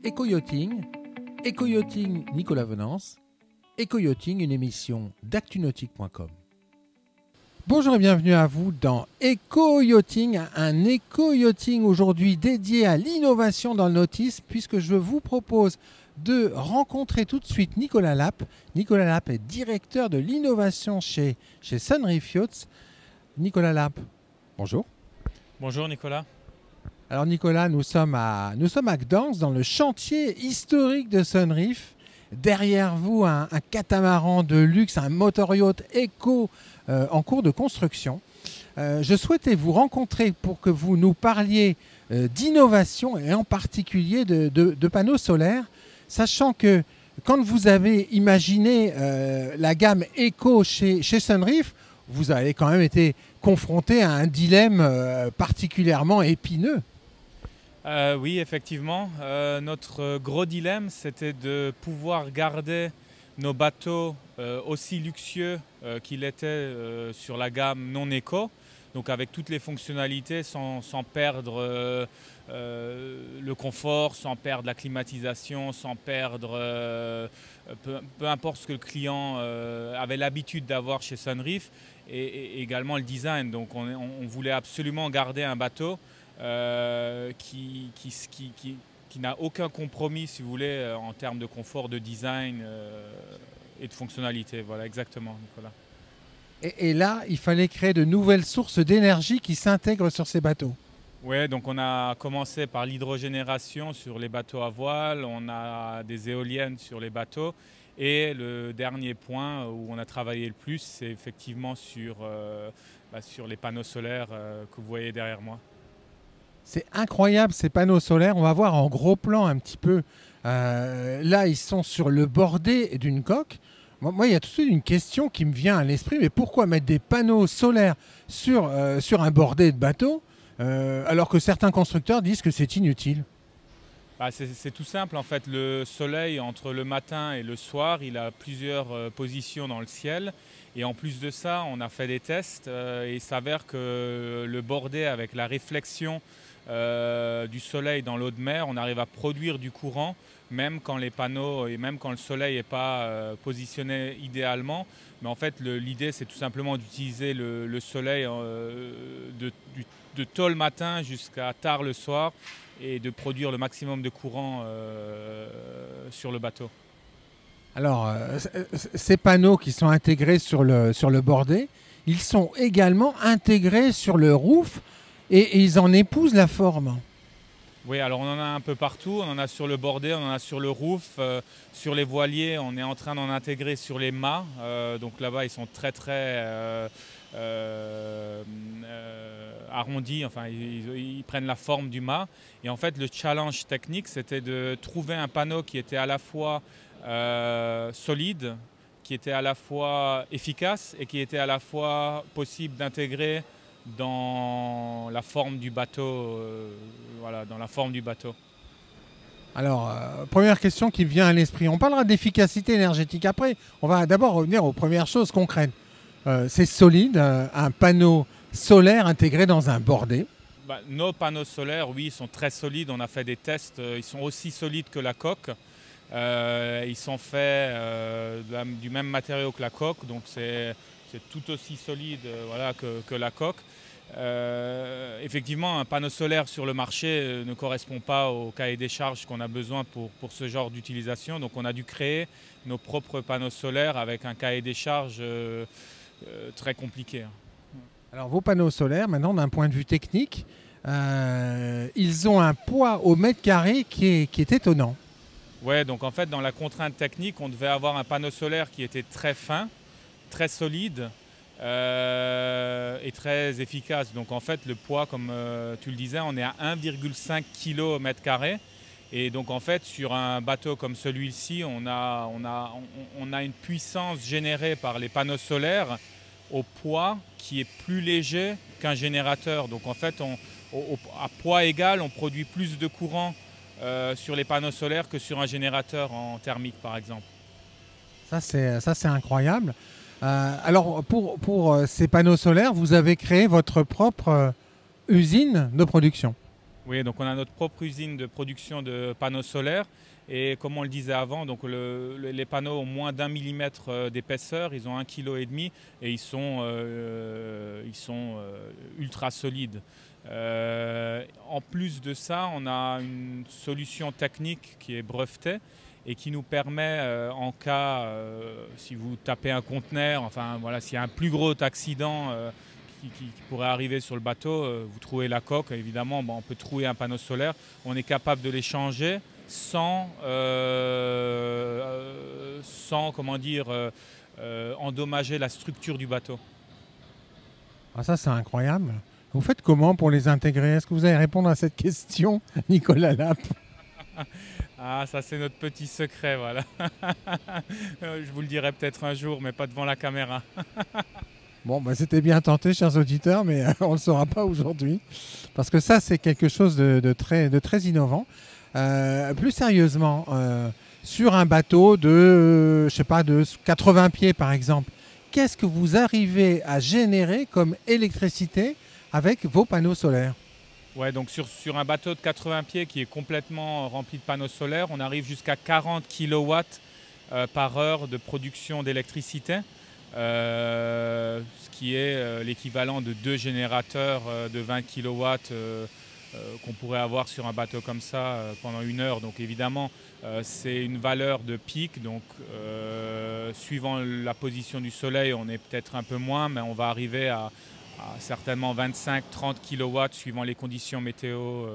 Éco-yachting, Éco-yachting Nicolas Venance, Éco-yachting, une émission d'actunautique.com. Bonjour et bienvenue à vous dans Éco-yachting, un éco-yachting aujourd'hui dédié à l'innovation dans le nautisme, puisque je vous propose de rencontrer tout de suite Nicolas Lapp. Nicolas Lapp est directeur de l'innovation chez Sunreef Yachts. Nicolas Lapp, bonjour. Bonjour Nicolas. Alors Nicolas, nous sommes à Gdansk, dans le chantier historique de Sunreef. Derrière vous, un catamaran de luxe, un motor-yacht éco en cours de construction. Je souhaitais vous rencontrer pour que vous nous parliez d'innovation et en particulier de panneaux solaires, sachant que quand vous avez imaginé la gamme éco chez Sunreef, vous avez quand même été confronté à un dilemme particulièrement épineux. Oui, effectivement. Notre gros dilemme, c'était de pouvoir garder nos bateaux aussi luxueux qu'ils étaient sur la gamme non éco, donc avec toutes les fonctionnalités sans perdre le confort, sans perdre la climatisation, sans perdre peu importe ce que le client avait l'habitude d'avoir chez Sunreef, et également le design. Donc on voulait absolument garder un bateau qui n'a aucun compromis, si vous voulez, en termes de confort, de design et de fonctionnalité. Voilà, exactement, Nicolas. Et là, il fallait créer de nouvelles sources d'énergie qui s'intègrent sur ces bateaux. Oui, donc on a commencé par l'hydrogénération sur les bateaux à voile, on a des éoliennes sur les bateaux, et le dernier point où on a travaillé le plus, c'est effectivement sur les panneaux solaires que vous voyez derrière moi. C'est incroyable ces panneaux solaires, on va voir en gros plan un petit peu. Là, ils sont sur le bordé d'une coque. Moi, il y a tout de suite une question qui me vient à l'esprit, mais pourquoi mettre des panneaux solaires sur un bordé de bateau alors que certains constructeurs disent que c'est inutile? C'est tout simple en fait. Le soleil, entre le matin et le soir, il a plusieurs positions dans le ciel. Et en plus de ça, on a fait des tests et il s'avère que le bordé, avec la réflexion du soleil dans l'eau de mer, on arrive à produire du courant même quand les panneaux et même quand le soleil n'est pas positionné idéalement. Mais en fait, l'idée, c'est tout simplement d'utiliser le soleil de tôt le matin jusqu'à tard le soir et de produire le maximum de courant sur le bateau. Alors, ces panneaux qui sont intégrés sur le bordé, ils sont également intégrés sur le roof et ils en épousent la forme. Oui, alors on en a un peu partout, on en a sur le bordé, on en a sur le roof, sur les voiliers, on est en train d'en intégrer sur les mâts, donc là-bas ils sont très arrondis, enfin ils prennent la forme du mât. Et en fait le challenge technique, c'était de trouver un panneau qui était à la fois solide, qui était à la fois efficace et qui était à la fois possible d'intégrer dans la forme du bateau. Dans la forme du bateau. Alors, première question qui me vient à l'esprit. On parlera d'efficacité énergétique après. On va d'abord revenir aux premières choses concrètes. C'est solide, un panneau solaire intégré dans un bordé. Nos panneaux solaires, oui, sont très solides. On a fait des tests. Ils sont aussi solides que la coque. Ils sont faits du même matériau que la coque. Donc, c'est tout aussi solide que la coque. Effectivement, un panneau solaire sur le marché ne correspond pas au cahier des charges qu'on a besoin pour ce genre d'utilisation. Donc on a dû créer nos propres panneaux solaires avec un cahier des charges très compliqué. Alors vos panneaux solaires, maintenant d'un point de vue technique, ils ont un poids au mètre carré qui est étonnant. Oui, donc en fait dans la contrainte technique, on devait avoir un panneau solaire qui était très fin, très solide, et très efficace. Donc en fait le poids, comme tu le disais, on est à 1,5 kg au mètre carré. Et donc en fait sur un bateau comme celui-ci, on a une puissance générée par les panneaux solaires au poids qui est plus léger qu'un générateur. Donc en fait à poids égal, on produit plus de courant sur les panneaux solaires que sur un générateur en thermique par exemple. Ça c'est incroyable. Alors pour ces panneaux solaires, vous avez créé votre propre usine de production. Oui, donc on a notre propre usine de production de panneaux solaires. Et comme on le disait avant, donc les panneaux ont moins d'1 mm d'épaisseur, ils ont 1,5 kg et ils sont ultra solides. En plus de ça, on a une solution technique qui est brevetée et qui nous permet, en cas, si vous tapez un conteneur, enfin voilà, s'il y a un plus gros accident qui pourrait arriver sur le bateau, vous trouez la coque, évidemment, on peut trouer un panneau solaire, on est capable de les changer sans comment dire, endommager la structure du bateau. Ah, ça, c'est incroyable. Vous faites comment pour les intégrer? Est-ce que vous allez répondre à cette question, Nicolas Lappe? Ah, ça c'est notre petit secret, voilà. Je vous le dirai peut-être un jour, mais pas devant la caméra. Bon, bah, c'était bien tenté, chers auditeurs, mais on ne le saura pas aujourd'hui. Parce que ça, c'est quelque chose de très innovant. Plus sérieusement, sur un bateau de 80 pieds, par exemple, qu'est-ce que vous arrivez à générer comme électricité avec vos panneaux solaires? Ouais, donc sur un bateau de 80 pieds qui est complètement rempli de panneaux solaires, on arrive jusqu'à 40 kW par heure de production d'électricité, ce qui est l'équivalent de 2 générateurs de 20 kW qu'on pourrait avoir sur un bateau comme ça pendant 1 heure. Donc évidemment, c'est une valeur de pic. Donc suivant la position du soleil, on est peut-être un peu moins, mais on va arriver à certainement 25-30 kW suivant les conditions météo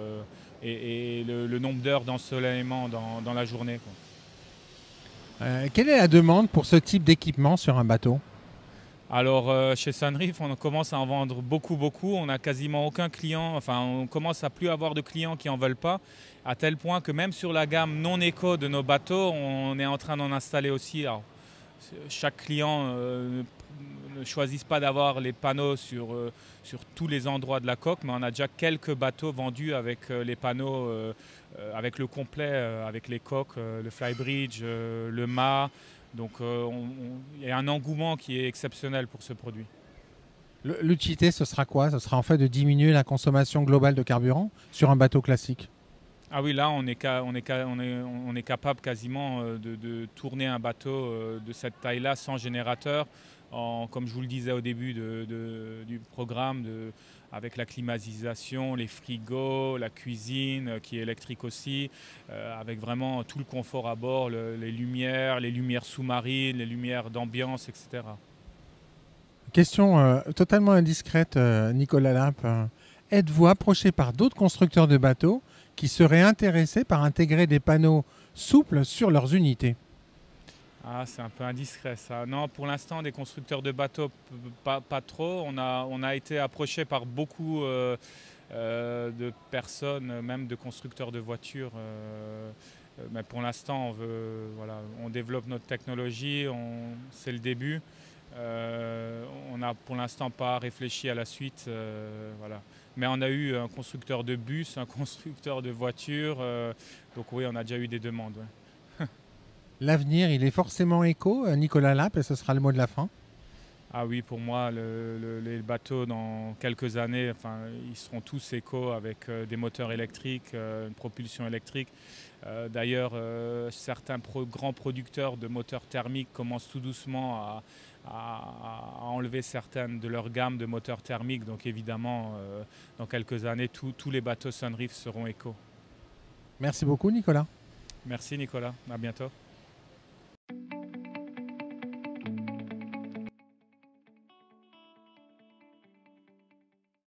et le nombre d'heures d'ensoleillement dans la journée, quoi. Quelle est la demande pour ce type d'équipement sur un bateau? Alors chez Sunreef, on commence à en vendre beaucoup. On n'a quasiment aucun client, enfin on commence à plus avoir de clients qui en veulent pas, à tel point que même sur la gamme non éco de nos bateaux, on est en train d'en installer aussi. Alors, chaque client ne choisit pas d'avoir les panneaux sur tous les endroits de la coque, mais on a déjà quelques bateaux vendus avec les panneaux, avec le complet, avec les coques, le flybridge, le mât. Donc il y a un engouement qui est exceptionnel pour ce produit. L'utilité, ce sera quoi? Ce sera en fait de diminuer la consommation globale de carburant sur un bateau classique. Ah oui, là on est capable quasiment de tourner un bateau de cette taille-là sans générateur, comme je vous le disais au début du programme, avec la climatisation, les frigos, la cuisine qui est électrique aussi, avec vraiment tout le confort à bord, les lumières sous-marines, les lumières d'ambiance, etc. Question totalement indiscrète, Nicolas Lappe. Êtes-vous approché par d'autres constructeurs de bateaux qui seraient intéressés par intégrer des panneaux souples sur leurs unités? Ah, c'est un peu indiscret ça. Non, pour l'instant, des constructeurs de bateaux, pas trop. On a été approché par beaucoup de personnes, même de constructeurs de voitures. Mais pour l'instant, on développe notre technologie, c'est le début. On n'a pour l'instant pas réfléchi à la suite. Voilà. Mais on a eu un constructeur de bus, un constructeur de voitures. Donc oui, on a déjà eu des demandes. Ouais. L'avenir, il est forcément éco, Nicolas Lappe, et ce sera le mot de la fin. Ah oui, pour moi, les bateaux, dans quelques années, enfin, ils seront tous éco avec des moteurs électriques, une propulsion électrique. D'ailleurs, certains grands producteurs de moteurs thermiques commencent tout doucement à enlever certaines de leur gamme de moteurs thermiques. Donc évidemment, dans quelques années, tous les bateaux Sunreef seront éco. Merci beaucoup, Nicolas. Merci Nicolas, à bientôt.